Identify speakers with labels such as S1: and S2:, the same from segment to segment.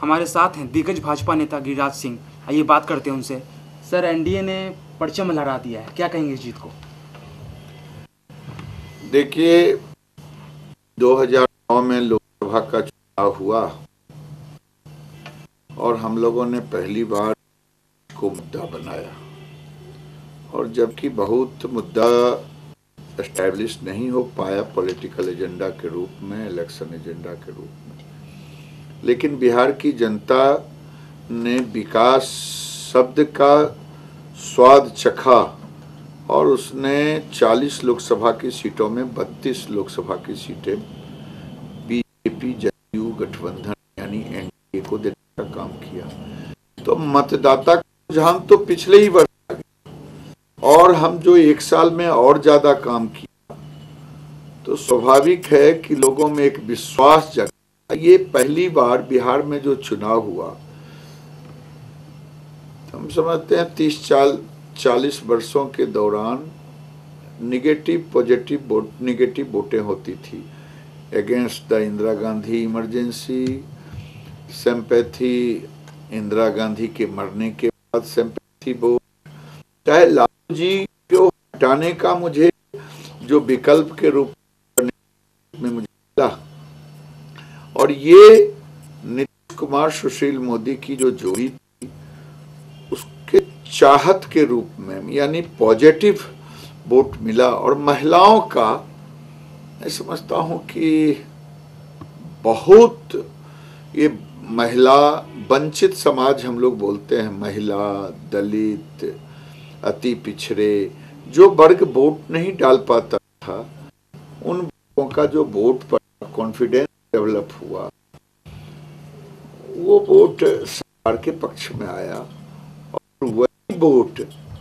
S1: हमारे साथ हैं दिग्गज भाजपा नेता गिरिराज सिंह। आइए बात करते हैं उनसे। सर, एनडीए ने परचम लहरा दिया है, क्या कहेंगे इस जीत को?
S2: देखिए, 2009 में लोकसभा का चुनाव हुआ और हम लोगों ने पहली बार को मुद्दा बनाया, और जबकि बहुत मुद्दा एस्टैब्लिश नहीं हो पाया पॉलिटिकल एजेंडा के रूप में, इलेक्शन एजेंडा के रूप में, लेकिन बिहार की जनता ने विकास शब्द का स्वाद चखा और उसने 40 लोकसभा की सीटों में 32 लोकसभा की सीटें बीजेपी जदयू गठबंधन यानी एनडीए को देने का काम किया। तो मतदाता का रुझान तो पिछले ही वर्ष आ गया, और हम जो एक साल में और ज्यादा काम किया, तो स्वाभाविक है कि लोगों में एक विश्वास जगा। ये पहली बार बिहार में जो चुनाव हुआ, हम समझते हैं 30-40 वर्षों के दौरान नेगेटिव वोटें होती थी against the Indira Gandhi emergency, sympathy Indira Gandhi के मरने के बाद सिंपैथी वोट, चाहे लालू जी को हटाने का मुझे जो विकल्प के रूप में मुझे मिला, और ये नीतीश कुमार सुशील मोदी की जो जोड़ी थी उसके चाहत के रूप में, यानी पॉजिटिव वोट मिला। और महिलाओं का मैं समझता हूं कि बहुत, ये महिला वंचित समाज हम लोग बोलते हैं, महिला, दलित, अति पिछड़े, जो वर्ग वोट नहीं डाल पाता था, उन लोगों का जो वोट पर कॉन्फिडेंस डेवलप हुआ, वो वोट सरकार के पक्ष में आया, और वही वोट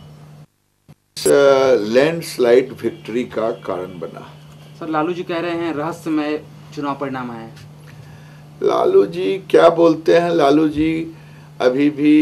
S2: लैंडस्लाइड विक्ट्री का कारण बना।
S1: सर, लालू जी कह रहे हैं रहस्यमय चुनाव परिणाम आए।
S2: लालू जी क्या बोलते हैं? लालू जी अभी भी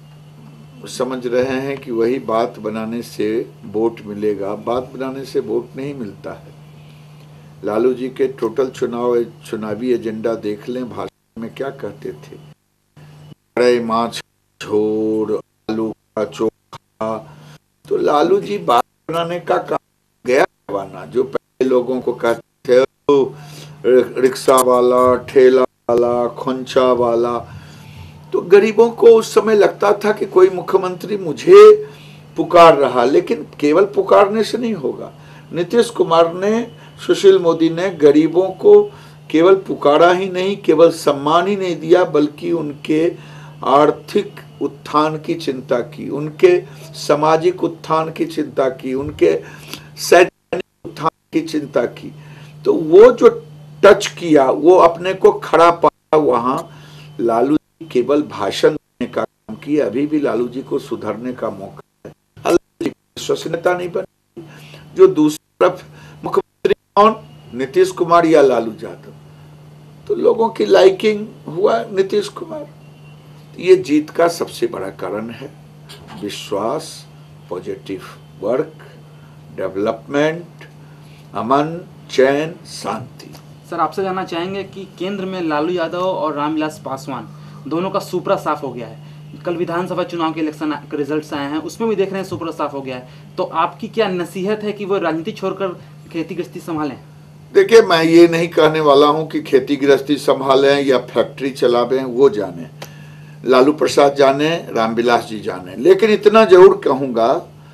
S2: समझ रहे हैं कि वही बात बनाने से वोट मिलेगा। बात बनाने से वोट नहीं मिलता है। लालू जी के टोटल चुनावी एजेंडा देख लें, भाषण में क्या कहते थे? बड़े माछ झोर, आलू का चोखा। तो लालू जी बात बनाने का काम गया जमाना, जो पहले लोगों को कहते थे रिक्शा वाला, ठेला वाला, खोंचा वाला, तो गरीबों को उस समय लगता था कि कोई मुख्यमंत्री मुझे पुकार रहा। लेकिन केवल पुकारने से नहीं होगा। नीतीश कुमार ने, सुशील मोदी ने गरीबों को केवल पुकारा ही नहीं, केवल सम्मान ही नहीं दिया, बल्कि उनके आर्थिक उत्थान की चिंता की, उनके सामाजिक उत्थान की चिंता की, उनके शैक्षणिक उत्थान की चिंता की। तो वो जो टच किया, वो अपने को खड़ा पाया वहां। लालू जी केवल भाषण देने का काम किया। अभी भी लालू जी को सुधरने का मौका है। लालू जी विश्वसनीयता नहीं बनी। जो दूसरी तरफ मुख्यमंत्री कौन? नीतीश कुमार या लालू यादव। तो लोगों की लाइकिंग हुआ नीतीश कुमार। ये जीत का सबसे बड़ा कारण है विश्वास, पॉजिटिव वर्क, डेवलपमेंट, अमन, चैन, शांति।
S1: सर, आपसे जानना चाहेंगे कि केंद्र में लालू यादव और रामविलास पासवान दोनों का सुपड़ा साफ हो गया है। कल विधानसभा चुनाव के इलेक्शन के रिजल्ट्स आए हैं, उसमें भी देख रहे हैं सुपड़ा साफ हो गया है। तो आपकी क्या नसीहत है कि वो राजनीति छोड़कर खेती गृहस्थी संभालें?
S2: देखिए, मैं ये नहीं कहने वाला हूं कि खेती गृहस्थी संभालें या फैक्ट्री चलावें, वो जाने, लालू प्रसाद जाने, रामविलास जी जाने। लेकिन इतना जरूर कहूंगा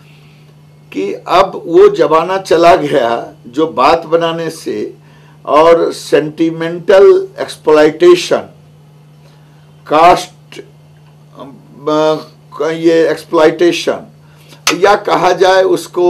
S2: कि अब वो जमाना चला गया जो बात बनाने से और सेंटिमेंटल एक्सप्लॉइटेशन, कास्ट, ये एक्सप्लॉइटेशन, या कहा जाए उसको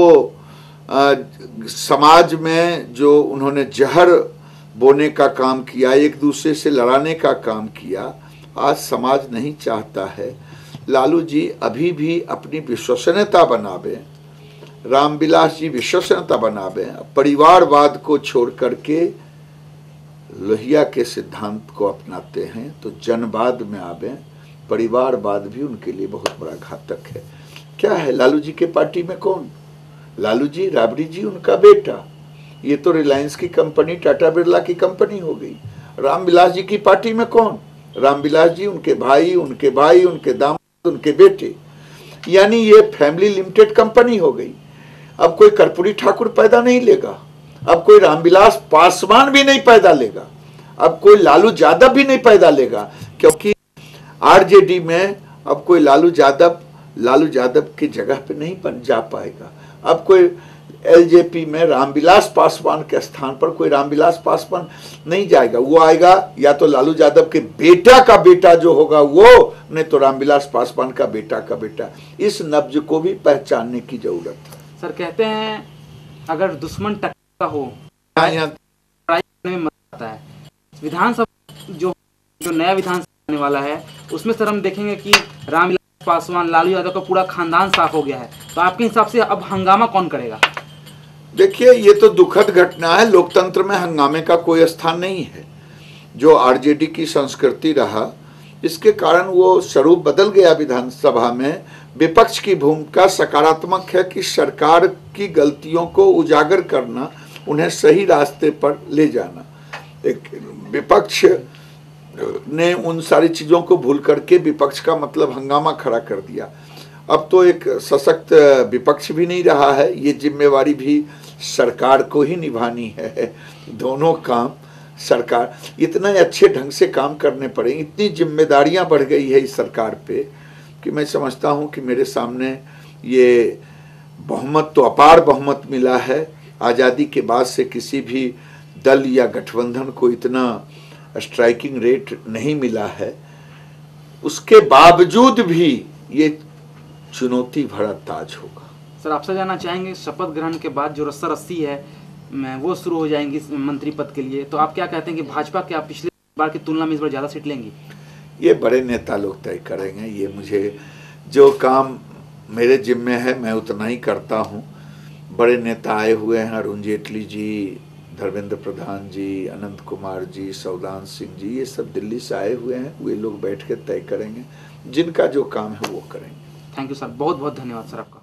S2: समाज में जो उन्होंने जहर बोने का काम किया, एक दूसरे से लड़ाने का काम किया, आज समाज नहीं चाहता है। लालू जी अभी भी अपनी विश्वसनीयता बनावे, रामविलास जी विश्वसनीयता बनावे, परिवारवाद को छोड़ करके लोहिया के सिद्धांत को अपनाते हैं, तो जनवाद में आवे। परिवारवाद भी उनके लिए बहुत बड़ा घातक है। क्या है लालू जी के पार्टी में? कौन? लालू जी, राबड़ी जी उनका बेटा, ये तो रिलायंस की कंपनी, टाटा बिरला की कंपनी हो गई। रामविलास जी की पार्टी में कौन? रामविलास जी, उनके भाई, उनके दामाद, उनके बेटे, यानी ये फैमिली लिमिटेड कंपनी हो गई। अब कोई कर्पूरी ठाकुर पैदा नहीं लेगा, अब कोई रामविलास पासवान भी नहीं पैदा लेगा, अब कोई लालू यादव भी नहीं पैदा लेगा, क्योंकि आरजेडी में अब कोई लालू यादव की जगह पे नहीं बन जा पाएगा। अब कोई एलजेपी में रामविलास पासवान के स्थान पर कोई रामविलास पासवान नहीं जाएगा। वो आएगा या तो लालू यादव के बेटा का बेटा जो होगा वो, नहीं तो रामविलास पासवान का बेटा। इस नब्ज को भी पहचानने की जरूरत है।
S1: सर कहते हैं अगर दुश्मन टक्का हो
S2: यहाँ
S1: लड़ाई करने में मजा आता है। विधानसभा जो नया विधानसभा आने वाला है उसमें सर हम देखेंगे कि रामविलास पासवान, लालू यादव का पूरा खानदान साफ हो गया है, तो आपके हिसाब से अब हंगामा कौन करेगा?
S2: देखिए, ये तो दुखद घटना है। लोकतंत्र में हंगामे का कोई स्थान नहीं है। जो आरजेडी की संस्कृति रहा, इसके कारण वो स्वरूप बदल गया विधानसभा में। विपक्ष की भूमिका सकारात्मक है कि सरकार की गलतियों को उजागर करना, उन्हें सही रास्ते पर ले जाना। एक विपक्ष ने उन सारी चीज़ों को भूल करके विपक्ष का मतलब हंगामा खड़ा कर दिया। अब तो एक सशक्त विपक्ष भी नहीं रहा है। ये जिम्मेवारी भी सरकार को ही निभानी है। दोनों काम सरकार, इतने अच्छे ढंग से काम करने पड़े, इतनी जिम्मेदारियां बढ़ गई है इस सरकार पे कि मैं समझता हूं कि मेरे सामने ये बहुमत तो अपार बहुमत मिला है। आज़ादी के बाद से किसी भी दल या गठबंधन को इतना स्ट्राइकिंग रेट नहीं मिला है। उसके बावजूद भी ये चुनौती भरा ताज होगा।
S1: सर आपसे जानना चाहेंगे, शपथ ग्रहण के बाद जो रस्सी है वो शुरू हो जाएंगी मंत्री पद के लिए, तो आप क्या कहते हैं कि भाजपा क्या पिछले बार की तुलना में इस बार ज़्यादा सीट लेंगी?
S2: ये बड़े नेता लोग तय करेंगे। ये मुझे जो काम मेरे जिम्मे है मैं उतना ही करता हूँ। बड़े नेता आए हुए हैं, अरुण जेटली जी, धर्मेंद्र प्रधान जी, अनंत कुमार जी, सौदान सिंह जी, ये सब दिल्ली से आए हुए हैं। वे लोग बैठ के तय करेंगे, जिनका जो काम है वो करेंगे।
S1: थैंक यू सर, बहुत बहुत धन्यवाद सर आपका।